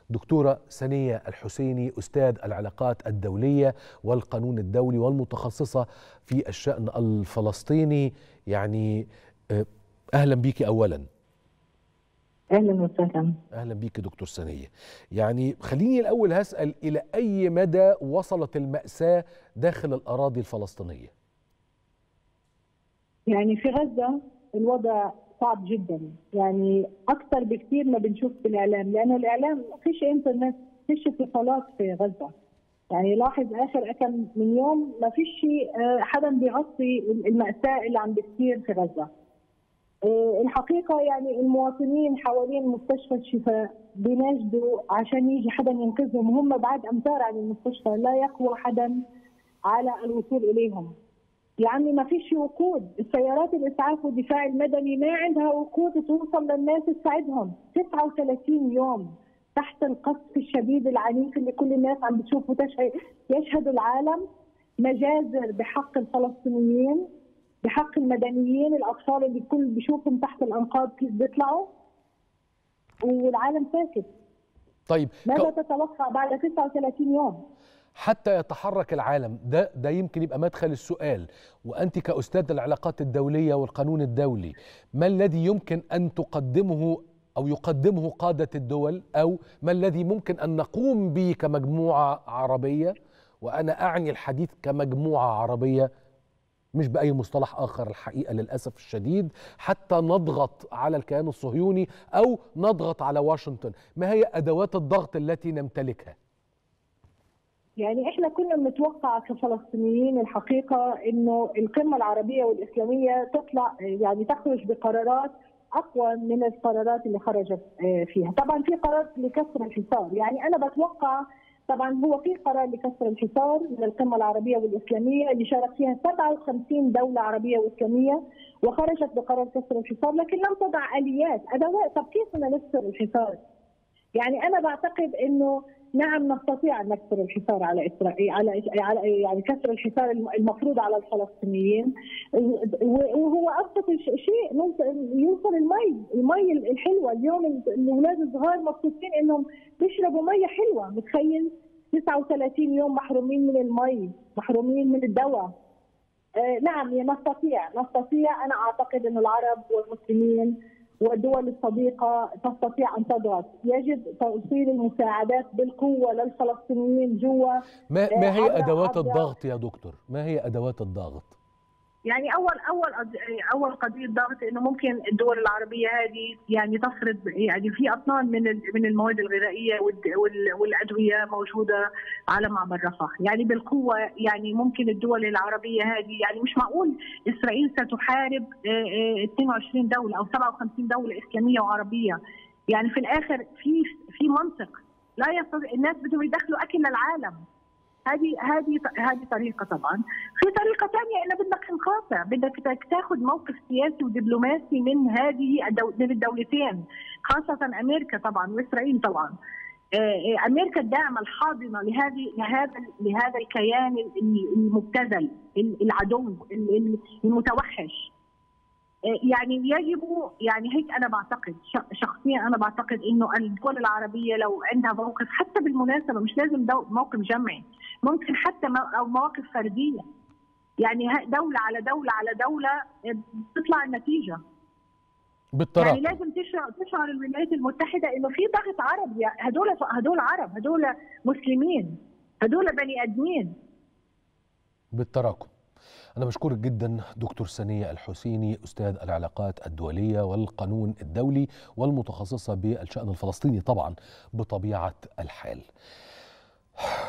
دكتورة سنية الحسيني، أستاذ العلاقات الدولية والقانون الدولي والمتخصصة في الشأن الفلسطيني. يعني أهلا بيك أولا. أهلا وسهلا. أهلا بيك دكتور سنية. يعني خليني الأول هسأل، إلى أي مدى وصلت المأساة داخل الأراضي الفلسطينية؟ يعني في غزة الوضع صعب جدا، يعني أكثر بكثير ما بنشوف في الإعلام، لأنه الإعلام ما فيش إنترنت، ما فيش اتصالات في غزة. يعني لاحظ آخر كم من يوم ما فيش حدا بيغطي المأساة اللي عم بتصير في غزة. الحقيقة يعني المواطنين حوالين مستشفى الشفاء بيناشدوا عشان يجي حدا ينقذهم، وهم بعد أمتار عن المستشفى، لا يقوى حدا على الوصول إليهم. يعني ما فيش وقود، السيارات الإسعاف والدفاع المدني ما عندها وقود توصل للناس تساعدهم. 39 يوم تحت القصف الشديد العنيف اللي كل الناس عم بتشوفه، يشهد العالم مجازر بحق الفلسطينيين، بحق المدنيين، الأطفال اللي الكل بيشوفهم تحت الأنقاض كيف بيطلعوا، والعالم ساكت. طيب ماذا تتوقع بعد 39 يوم؟ حتى يتحرك العالم ده يمكن يبقى مدخل السؤال، وأنت كأستاذ العلاقات الدولية والقانون الدولي، ما الذي يمكن أن تقدمه أو يقدمه قادة الدول، أو ما الذي ممكن أن نقوم به كمجموعة عربية؟ وأنا أعني الحديث كمجموعة عربية مش بأي مصطلح آخر الحقيقة للأسف الشديد، حتى نضغط على الكيان الصهيوني أو نضغط على واشنطن. ما هي أدوات الضغط التي نمتلكها؟ يعني احنا كنا بنتوقع كفلسطينيين الحقيقه انه القمه العربيه والاسلاميه تطلع، يعني تخرج بقرارات اقوى من القرارات اللي خرجت فيها. طبعا في قرار لكسر الحصار، يعني انا بتوقع، طبعا هو في قرار لكسر الحصار من القمه العربيه والاسلاميه اللي شارك فيها 57 دوله عربيه واسلاميه وخرجت بقرار كسر الحصار، لكن لم تضع اليات ادوات. طب كيف بدنا نكسر الحصار؟ يعني انا بعتقد انه نعم نستطيع ان نكسر الحصار على اسرائيل، على يعني كسر الحصار المفروض على الفلسطينيين، وهو ابسط شيء يوصل المي الحلوه. اليوم الاولاد الصغار مبسوطين انهم بيشربوا ميه حلوه، متخيل 39 يوم محرومين من المي، محرومين من الدواء. نعم نستطيع. انا اعتقد انه العرب والمسلمين والدول الصديقة تستطيع أن تضغط. يجب توصيل المساعدات بالقوة للفلسطينيين جوا. ما هي أدوات الضغط يا دكتور؟ ما هي أدوات الضغط؟ يعني أول قضية ضغط إنه ممكن الدول العربية هذه يعني تفرض، يعني في أطنان من المواد الغذائية والأدوية موجودة على معبر رفح، يعني بالقوة. يعني ممكن الدول العربية هذه، يعني مش معقول إسرائيل ستحارب 22 دولة أو 57 دولة إسلامية وعربية. يعني في الآخر في منطق، لا يستطيع الناس بدهم يدخلوا أكل للعالم. هذه طريقه. طبعا في طريقه ثانيه، انه بدك نقاطع، بدك تاخذ موقف سياسي ودبلوماسي من من الدولتين، خاصه امريكا طبعا واسرائيل طبعا. امريكا الداعمه الحاضنه لهذا الكيان المبتذل، العدو المتوحش. يعني يجب، يعني هيك انا بعتقد شخصيا، انا بعتقد انه الدول العربيه لو عندها موقف، حتى بالمناسبه مش لازم موقف جمعي، ممكن حتى او مواقف فرديه، يعني دوله على دوله على دوله بتطلع النتيجه بالتراكم. يعني لازم تشعر الولايات المتحده انه في ضغط عربي. هدول عرب، هدول مسلمين، هدول بني ادمين بالتراكم. أنا بشكرك جدا دكتور سنية الحسيني، أستاذ العلاقات الدولية والقانون الدولي والمتخصصة بالشأن الفلسطيني طبعا بطبيعة الحال.